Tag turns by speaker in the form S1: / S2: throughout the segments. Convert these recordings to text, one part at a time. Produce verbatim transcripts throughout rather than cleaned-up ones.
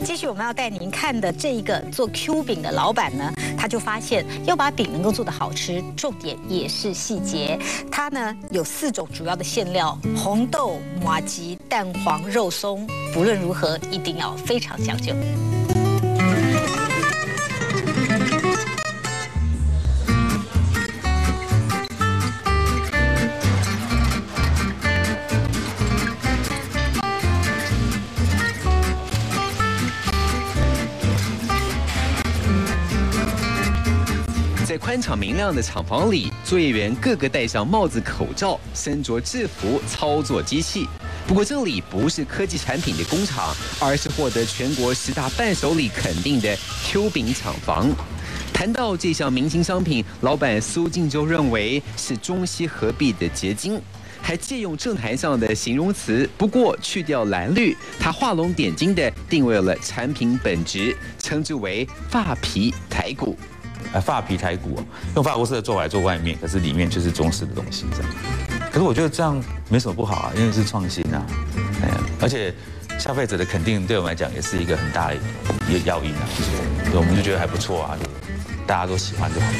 S1: 继续我们要带您看的这一个做 Q 饼的老板呢，他就发现要把饼能够做得好吃，重点也是细节。它呢有四种主要的馅料：红豆、麻糬、蛋黄、肉松。不论如何，一定要非常讲究。
S2: 在宽敞明亮的厂房里，作业员个个戴上帽子、口罩，身着制服操作机器。不过这里不是科技产品的工厂，而是获得全国十大伴手礼肯定的 Q 饼厂房。谈到这项明星商品，老板苏敬洲认为是中西合璧的结晶。 还借用政坛上的形容词，不过去掉蓝绿，他画龙点睛地定位了产品本质，称之为发皮台骨。
S3: 呃，发皮台骨用法国式的做法来做外面，可是里面就是中式的东西这样。可是我觉得这样没什么不好啊，因为是创新啊，哎，而且消费者的肯定对我们来讲也是一个很大的一个要因啊，所以我们就觉得还不错啊，大家都喜欢就好。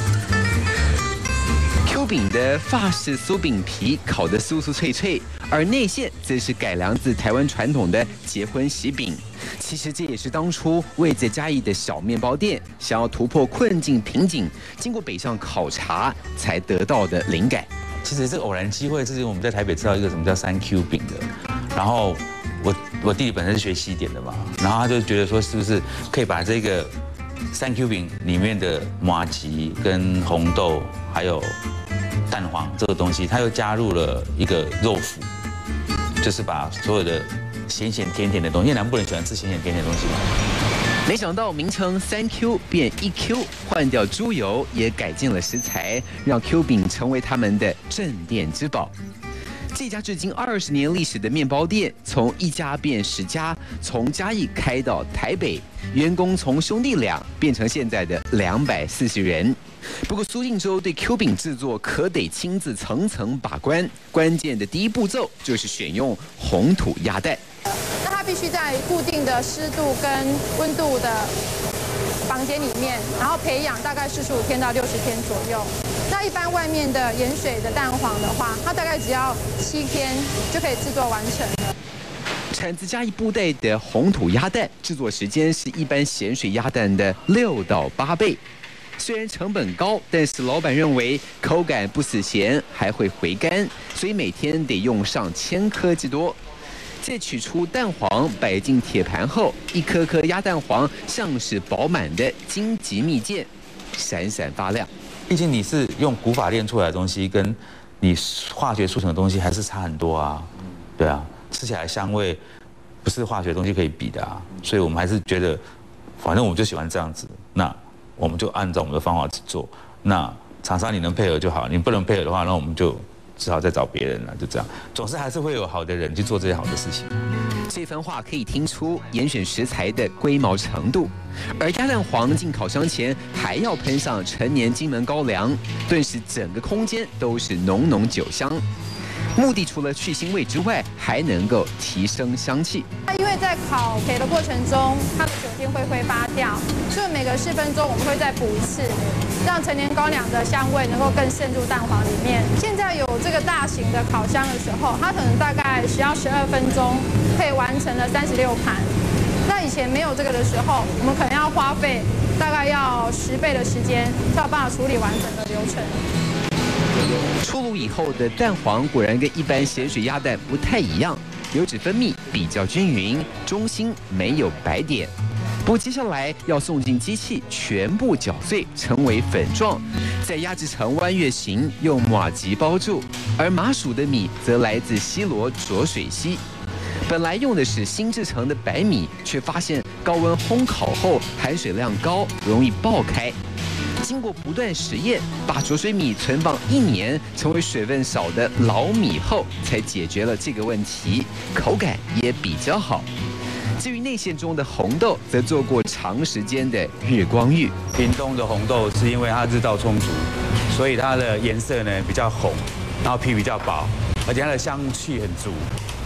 S2: Q 饼的法式酥饼皮烤得酥酥脆脆，而内馅则是改良自台湾传统的结婚喜饼。其实这也是当初位在嘉义的小面包店想要突破困境瓶颈，经过北上考察才得到的灵感。
S3: 其实是偶然机会，之前我们在台北知道一个什么叫三 Q 饼的，然后我我弟弟本身是学西点的嘛，然后他就觉得说是不是可以把这个三 Q 饼里面的麻糬跟红豆还有 蛋黄这个东西，它又加入了一个肉脯，就是把所有的咸咸甜甜的东西，因为南部人喜欢吃咸咸甜甜的东西嘛。
S2: 没想到名称三 Q 变一 Q， 换掉猪油，也改进了食材，让 Q 饼成为他们的镇店之宝。 这家至今二十年历史的面包店，从一家变十家，从嘉义开到台北，员工从兄弟俩变成现在的两百四十人。不过苏敬洲对 Q 饼制作可得亲自层层把关，关键的第一步骤就是选用红土鸭蛋。
S4: 那它必须在固定的湿度跟温度的房间里面，然后培养大概四十五天到六十天左右。 那一般外面的盐水的蛋黄的话，它大概只要七天就可以制作完成了。
S2: 产自嘉义布袋的红土鸭蛋，制作时间是一般咸水鸭蛋的六到八倍。虽然成本高，但是老板认为口感不死咸，还会回甘，所以每天得用上千颗之多。再取出蛋黄，摆进铁盘后，一颗颗鸭蛋黄像是饱满的荆棘蜜饯，闪闪发亮。
S3: 毕竟你是用古法炼出来的东西，跟你化学速成的东西还是差很多啊。对啊，吃起来香味不是化学的东西可以比的啊。所以我们还是觉得，反正我们就喜欢这样子，那我们就按照我们的方法去做。那厂商你能配合就好，你不能配合的话，那我们就只好再找别人了。就这样，总是还是会有好的人去做这些好的事情。
S2: 这番话可以听出严选食材的龟毛程度，而鸭蛋黄进烤箱前还要喷上陈年金门高粱，顿时整个空间都是浓浓酒香。目的除了去腥味之外，还能够提升香气。
S4: 它因为在烤焙的过程中，它的酒精会挥发掉，所以每隔四分钟我们会再补一次，让陈年高粱的香味能够更渗入蛋黄里面。现在有这个大型的烤箱的时候，它可能大概只要十二分钟可以完成了三十六盘。那以前没有这个的时候，我们可能要花费大概要十倍的时间，才有办法处理完整的流程。
S2: 出炉以后的蛋黄果然跟一般咸水鸭蛋不太一样，油脂分泌比较均匀，中心没有白点。不过接下来要送进机器，全部搅碎成为粉状，再压制成弯月形，用麻糬包住。而麻薯的米则来自西螺浊水溪。本来用的是新制成的白米，却发现高温烘烤后含水量高，容易爆开。 经过不断实验，把浊水米存放一年，成为水分少的老米后，才解决了这个问题，口感也比较好。至于内馅中的红豆，则做过长时间的日光浴。
S3: 屏东的红豆是因为它日照充足，所以它的颜色呢比较红，然后皮比较薄，而且它的香气很足。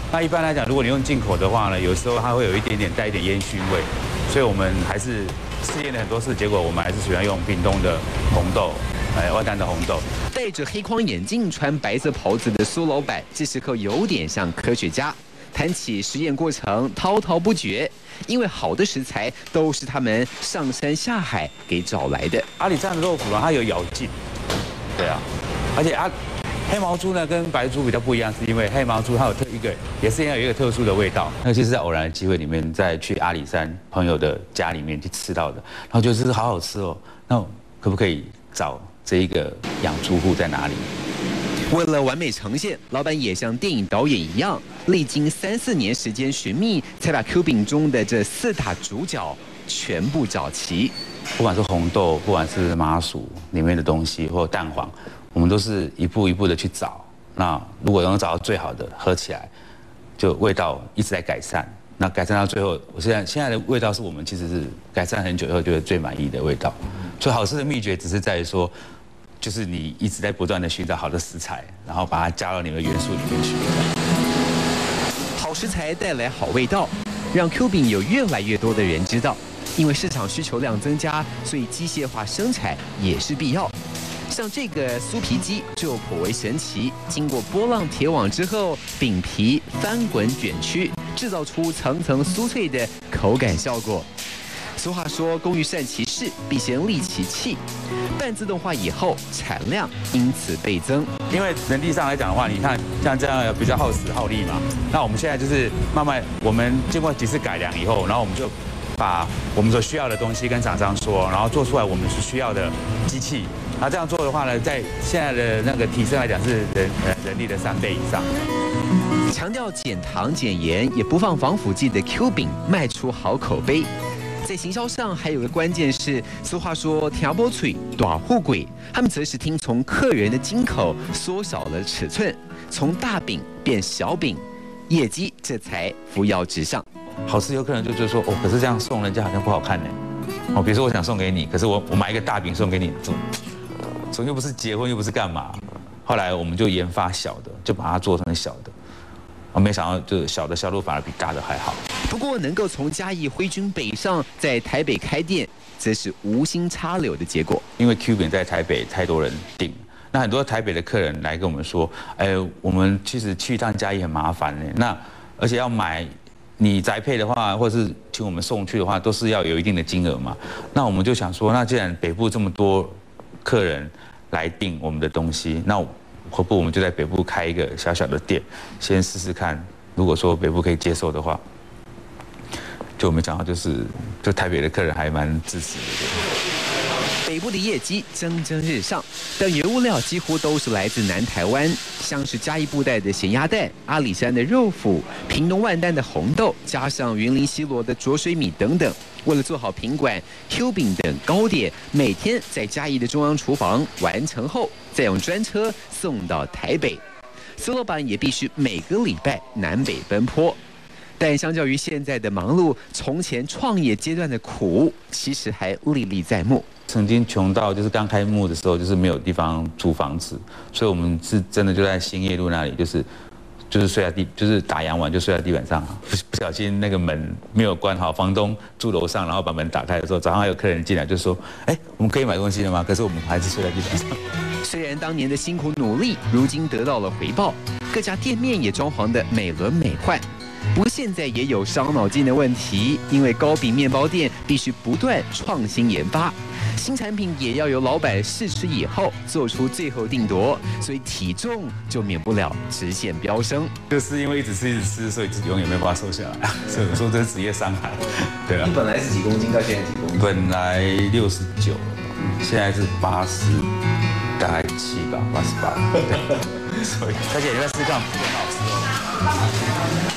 S3: 那一般来讲，如果你用进口的话呢，有时候它会有一点点带一点烟熏味，所以我们还是试验了很多次，结果我们还是喜欢用屏东的红豆，哎，外滩的红豆。
S2: 戴着黑框眼镜、穿白色袍子的苏老板，这时候有点像科学家。谈起实验过程，滔滔不绝，因为好的食材都是他们上山下海给找来的。
S3: 阿里山的肉脯呢，它有咬劲，对啊，而且啊，黑毛猪呢跟白猪比较不一样，是因为黑毛猪它有特一个，也是要有一个特殊的味道。那其实在偶然的机会里面，在去阿里山朋友的家里面去吃到的，然后觉得这个好好吃哦，那可不可以找这一个养猪户在哪里？
S2: 为了完美呈现，老板也像电影导演一样，历经三四年时间寻觅，才把 Q 饼中的这四大主角全部找齐。
S3: 不管是红豆，不管是麻薯里面的东西，或蛋黄，我们都是一步一步的去找。那如果能找到最好的，合起来，就味道一直在改善。那改善到最后，我现在现在的味道是我们其实是改善很久以后觉得最满意的味道。所以好吃的秘诀只是在于说，就是你一直在不断的寻找好的食材，然后把它加到你的元素里面去。
S2: 好食材带来好味道，让 Q 饼有越来越多的人知道。因为市场需求量增加，所以机械化生产也是必要。像这个酥皮机就颇为神奇，经过波浪铁网之后，饼皮翻滚卷曲，制造出层层酥脆的口感效果。俗话说，工欲善其事，必先利其器。半自动化以后，产量因此倍增。
S3: 因为人力上来讲的话，你看像这样比较耗时耗力嘛。那我们现在就是慢慢，我们经过几次改良以后，然后我们就把我们所需要的东西跟厂商说，然后做出来我们所需要的机器。那这样做的话呢，在现在的那个提升来讲，是人呃人力的三倍以上。
S2: 强调减糖减盐，也不放防腐剂的 Q 饼卖出好口碑。在行销上还有个关键是，俗话说调波脆短护鬼，他们则是听从客人的金口，缩小了尺寸，从大饼变小饼，业绩这才扶摇直上。
S3: 好吃有可能就就是说哦，可是这样送人家好像不好看呢。哦，比如说我想送给你，可是我我买一个大饼送给你，总总又不是结婚又不是干嘛。后来我们就研发小的，就把它做成小的。我没想到，就是小的销路反而比大的还好。
S2: 不过，能够从嘉义挥军北上，在台北开店，则是无心插柳的结果。
S3: 因为 Q 饼在台北太多人订，那很多台北的客人来跟我们说，哎，我们其实去一趟嘉义很麻烦呢。那而且要买你宅配的话，或是请我们送去的话，都是要有一定的金额嘛。那我们就想说，那既然北部这么多客人来订我们的东西，那何不我们就在北部开一个小小的店，先试试看。如果说北部可以接受的话，就没想到就是就台北的客人还蛮支持的。
S2: 北部的业绩蒸蒸日上，但原物料几乎都是来自南台湾，像是嘉义布袋的咸鸭蛋、阿里山的肉脯、屏东万丹的红豆，加上云林西螺的浊水米等等。为了做好品管 Q 饼等糕点，每天在嘉义的中央厨房完成后，再用专车送到台北。苏老板也必须每个礼拜南北奔波。但相较于现在的忙碌，从前创业阶段的苦其实还历历在目。
S3: 曾经穷到就是刚开幕的时候，就是没有地方租房子，所以我们是真的就在兴业路那里，就是就是睡在地，就是打烊完就睡在地板上，不不小心那个门没有关好，房东住楼上，然后把门打开的时候，早上还有客人进来就说：“哎，我们可以买东西了吗？”可是我们还是睡在地板上。
S2: 虽然当年的辛苦努力，如今得到了回报，各家店面也装潢得美轮美奂。不过现在也有伤脑筋的问题，因为糕饼面包店必须不断创新研发，新产品也要由老板试吃以后做出最后定夺，所以体重就免不了直线飙升。
S3: 就是因为一直吃一直吃，所以自己永远没办法瘦下来，所以我说这是职业伤害。对啊。
S2: 你本来是几公斤，到现在几公斤？
S3: 本来六十九，现在是八十，大概七吧，八十八。对。所以，而且你在试看，很好吃哦。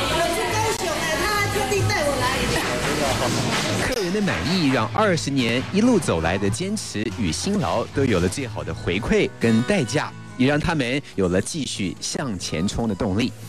S2: 客人的满意让二十年一路走来的坚持与辛劳都有了最好的回馈跟代价，也让他们有了继续向前冲的动力。